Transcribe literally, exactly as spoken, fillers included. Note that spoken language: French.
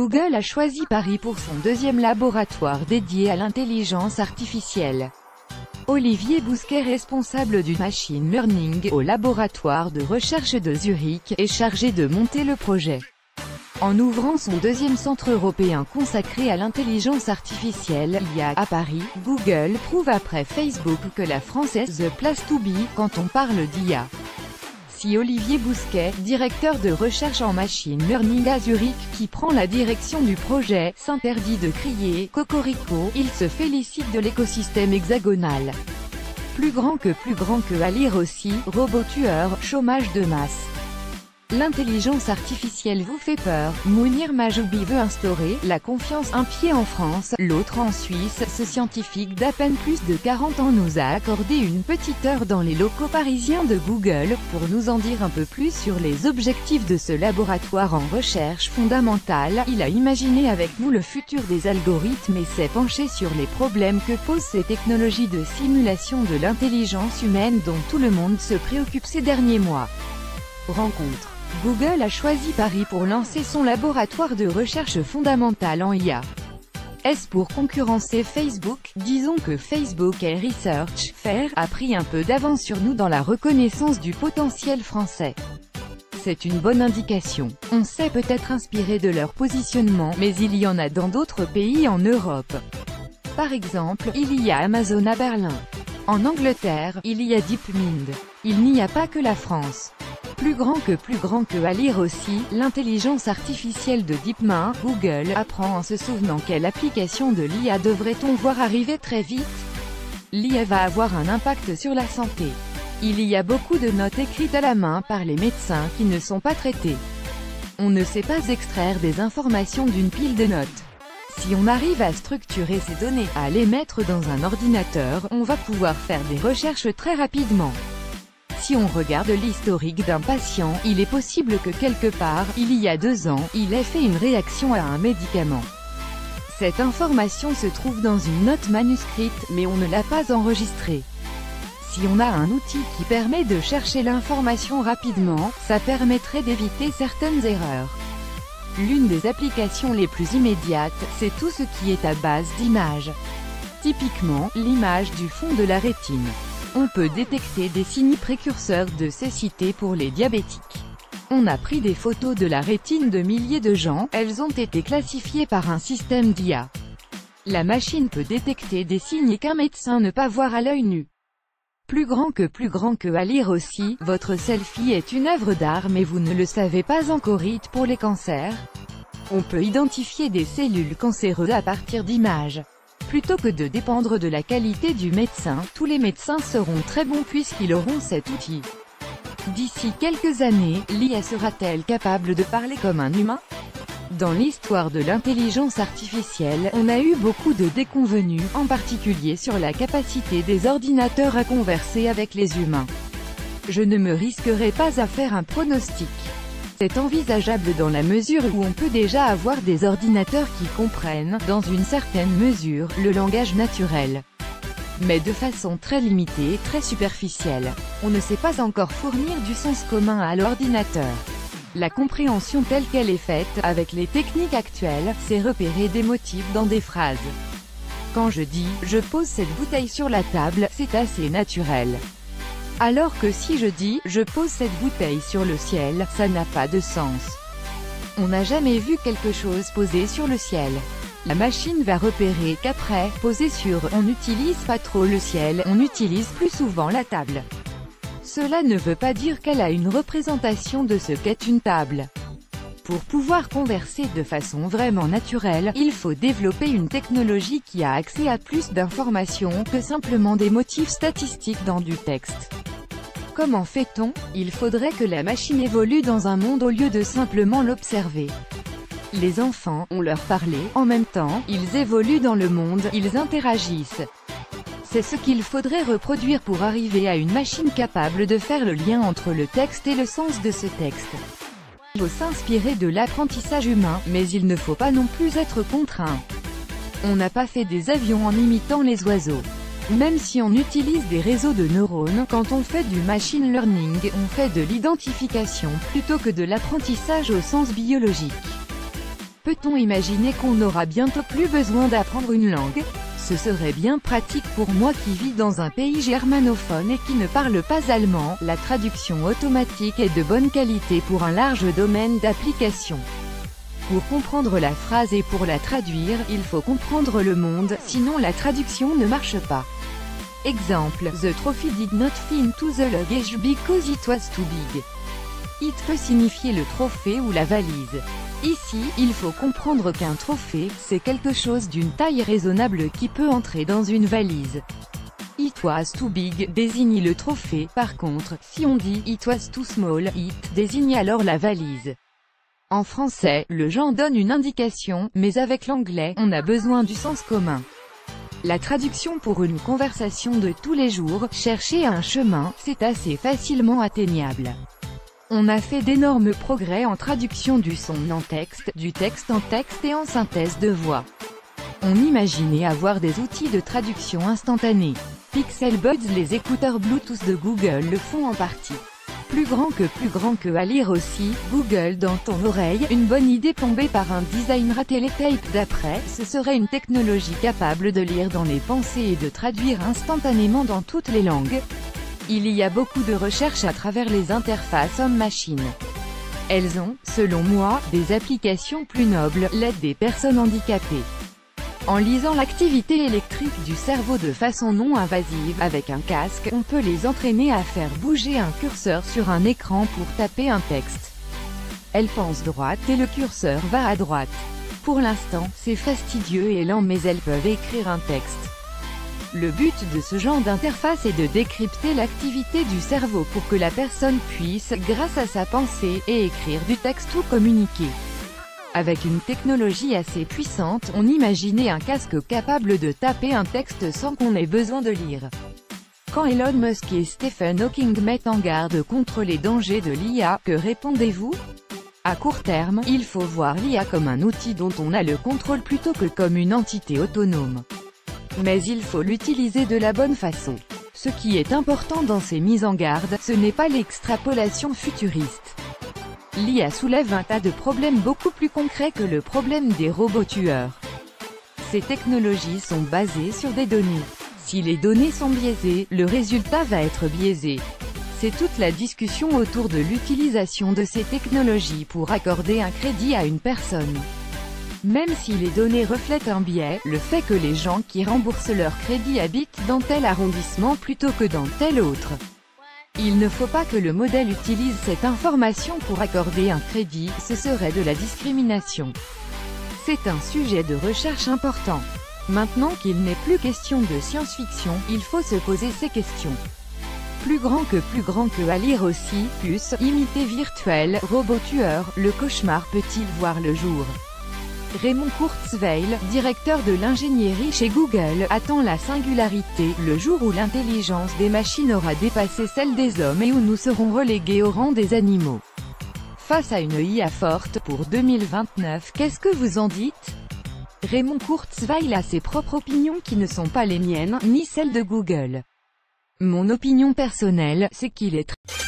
Google a choisi Paris pour son deuxième laboratoire dédié à l'intelligence artificielle. Olivier Bousquet, responsable du machine learning au laboratoire de recherche de Zurich, est chargé de monter le projet. En ouvrant son deuxième centre européen consacré à l'intelligence artificielle, I A, à Paris, Google prouve après Facebook que la France est the place to be quand on parle d'I A. Si Olivier Bousquet, directeur de recherche en machine learning à Zurich, qui prend la direction du projet, s'interdit de crier « Cocorico », il se félicite de l'écosystème hexagonal. Plus grand que plus grand que à lire aussi, robot tueur, chômage de masse. L'intelligence artificielle vous fait peur. Mounir Majoubi veut instaurer la confiance, un pied en France, l'autre en Suisse. Ce scientifique d'à peine plus de quarante ans nous a accordé une petite heure dans les locaux parisiens de Google, pour nous en dire un peu plus sur les objectifs de ce laboratoire en recherche fondamentale. Il a imaginé avec nous le futur des algorithmes et s'est penché sur les problèmes que posent ces technologies de simulation de l'intelligence humaine dont tout le monde se préoccupe ces derniers mois. Rencontre. Google a choisi Paris pour lancer son laboratoire de recherche fondamentale en I A. Est-ce pour concurrencer Facebook? Disons que Facebook et Research Fair a pris un peu d'avance sur nous dans la reconnaissance du potentiel français. C'est une bonne indication. On s'est peut-être inspiré de leur positionnement, mais il y en a dans d'autres pays en Europe. Par exemple, il y a Amazon à Berlin. En Angleterre, il y a DeepMind. Il n'y a pas que la France. Plus grand que plus grand que à lire aussi, l'intelligence artificielle de DeepMind, Google apprend en se souvenant quelle application de l'I A devrait-on voir arriver très vite. L'I A va avoir un impact sur la santé. Il y a beaucoup de notes écrites à la main par les médecins qui ne sont pas traitées. On ne sait pas extraire des informations d'une pile de notes. Si on arrive à structurer ces données, à les mettre dans un ordinateur, on va pouvoir faire des recherches très rapidement. Si on regarde l'historique d'un patient, il est possible que quelque part, il y a deux ans, il ait fait une réaction à un médicament. Cette information se trouve dans une note manuscrite, mais on ne l'a pas enregistrée. Si on a un outil qui permet de chercher l'information rapidement, ça permettrait d'éviter certaines erreurs. L'une des applications les plus immédiates, c'est tout ce qui est à base d'images. Typiquement, l'image du fond de la rétine. On peut détecter des signes précurseurs de cécité pour les diabétiques. On a pris des photos de la rétine de milliers de gens, elles ont été classifiées par un système d'I A. La machine peut détecter des signes qu'un médecin ne peut voir à l'œil nu. Plus grand que plus grand que à lire aussi, votre selfie est une œuvre d'art mais vous ne le savez pas encore. It pour les cancers. On peut identifier des cellules cancéreuses à partir d'images. Plutôt que de dépendre de la qualité du médecin, tous les médecins seront très bons puisqu'ils auront cet outil. D'ici quelques années, l'I A sera-t-elle capable de parler comme un humain? Dans l'histoire de l'intelligence artificielle, on a eu beaucoup de déconvenues, en particulier sur la capacité des ordinateurs à converser avec les humains. Je ne me risquerai pas à faire un pronostic. C'est envisageable dans la mesure où on peut déjà avoir des ordinateurs qui comprennent, dans une certaine mesure, le langage naturel. Mais de façon très limitée, très superficielle. On ne sait pas encore fournir du sens commun à l'ordinateur. La compréhension telle qu'elle est faite, avec les techniques actuelles, c'est repérer des motifs dans des phrases. Quand je dis « je pose cette bouteille sur la table », c'est assez naturel. Alors que si je dis « je pose cette bouteille sur le ciel », ça n'a pas de sens. On n'a jamais vu quelque chose posé sur le ciel. La machine va repérer qu'après, posé sur « on n'utilise pas trop le ciel », on utilise plus souvent la table. Cela ne veut pas dire qu'elle a une représentation de ce qu'est une table. Pour pouvoir converser de façon vraiment naturelle, il faut développer une technologie qui a accès à plus d'informations que simplement des motifs statistiques dans du texte. Comment fait-on? Il faudrait que la machine évolue dans un monde au lieu de simplement l'observer. Les enfants, on leur parlait, en même temps, ils évoluent dans le monde, ils interagissent. C'est ce qu'il faudrait reproduire pour arriver à une machine capable de faire le lien entre le texte et le sens de ce texte. Il faut s'inspirer de l'apprentissage humain, mais il ne faut pas non plus être contraint. On n'a pas fait des avions en imitant les oiseaux. Même si on utilise des réseaux de neurones, quand on fait du machine learning, on fait de l'identification plutôt que de l'apprentissage au sens biologique. Peut-on imaginer qu'on n'aura bientôt plus besoin d'apprendre une langue? Ce serait bien pratique pour moi qui vis dans un pays germanophone et qui ne parle pas allemand. La traduction automatique est de bonne qualité pour un large domaine d'application. Pour comprendre la phrase et pour la traduire, il faut comprendre le monde, sinon la traduction ne marche pas. Exemple, The trophy did not fit into the luggage because it was too big. It peut signifier le trophée ou la valise. Ici, il faut comprendre qu'un trophée, c'est quelque chose d'une taille raisonnable qui peut entrer dans une valise. It was too big désigne le trophée. Par contre, si on dit it was too small, it désigne alors la valise. En français, le genre donne une indication, mais avec l'anglais, on a besoin du sens commun. La traduction pour une conversation de tous les jours, chercher un chemin, c'est assez facilement atteignable. On a fait d'énormes progrès en traduction du son en texte, du texte en texte et en synthèse de voix. On imaginait avoir des outils de traduction instantanée. Pixel Buds, les écouteurs Bluetooth de Google le font en partie. Plus grand que plus grand que à lire aussi, Google dans ton oreille, une bonne idée plombée par un design raté. Les tapes d'après, ce serait une technologie capable de lire dans les pensées et de traduire instantanément dans toutes les langues. Il y a beaucoup de recherches à travers les interfaces homme-machine. Elles ont, selon moi, des applications plus nobles, l'aide des personnes handicapées. En lisant l'activité électrique du cerveau de façon non invasive avec un casque, on peut les entraîner à faire bouger un curseur sur un écran pour taper un texte. Elles pensent droite et le curseur va à droite. Pour l'instant, c'est fastidieux et lent mais elles peuvent écrire un texte. Le but de ce genre d'interface est de décrypter l'activité du cerveau pour que la personne puisse, grâce à sa pensée, et écrire du texte ou communiquer. Avec une technologie assez puissante, on imaginait un casque capable de taper un texte sans qu'on ait besoin de lire. Quand Elon Musk et Stephen Hawking mettent en garde contre les dangers de l'I A, que répondez-vous? À court terme, il faut voir l'I A comme un outil dont on a le contrôle plutôt que comme une entité autonome. Mais il faut l'utiliser de la bonne façon. Ce qui est important dans ces mises en garde, ce n'est pas l'extrapolation futuriste. L'I A soulève un tas de problèmes beaucoup plus concrets que le problème des robots tueurs. Ces technologies sont basées sur des données. Si les données sont biaisées, le résultat va être biaisé. C'est toute la discussion autour de l'utilisation de ces technologies pour accorder un crédit à une personne. Même si les données reflètent un biais, le fait que les gens qui remboursent leur crédit habitent dans tel arrondissement plutôt que dans tel autre. Il ne faut pas que le modèle utilise cette information pour accorder un crédit, ce serait de la discrimination. C'est un sujet de recherche important. Maintenant qu'il n'est plus question de science-fiction, il faut se poser ces questions. Plus grand que plus grand que à lire aussi, plus, imité virtuel, robot tueur, le cauchemar peut-il voir le jour? Raymond Kurzweil, directeur de l'ingénierie chez Google, attend la singularité, le jour où l'intelligence des machines aura dépassé celle des hommes et où nous serons relégués au rang des animaux. Face à une I A forte pour deux mille vingt-neuf, qu'est-ce que vous en dites? Raymond Kurzweil a ses propres opinions qui ne sont pas les miennes, ni celles de Google. Mon opinion personnelle, c'est qu'il est très